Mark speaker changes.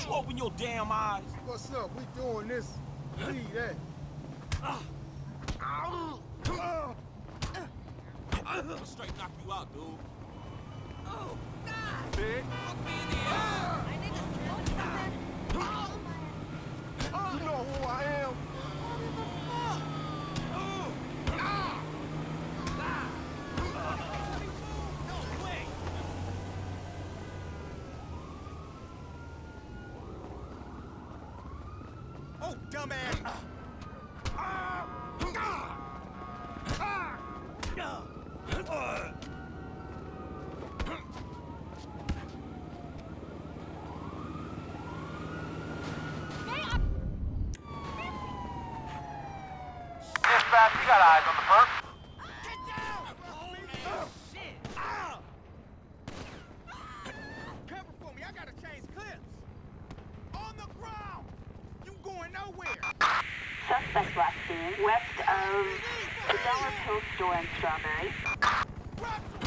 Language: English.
Speaker 1: Don't you open your damn eyes?
Speaker 2: What's up? We doing this. Leave that.
Speaker 1: I'll straight knock you out, dude.
Speaker 3: Oh, God!
Speaker 1: Big.
Speaker 3: Look me in the eye! I need to smoke something.
Speaker 2: You know who I am?
Speaker 3: Oh, dumbass!
Speaker 4: Dispatch, you got eyes on the perp.
Speaker 3: Get down! Oh, shit! Cover for me, I gotta change clips. On the ground! You going nowhere!
Speaker 5: Suspect last seen west of the Dollar Hill store in Strawberry.
Speaker 3: Drop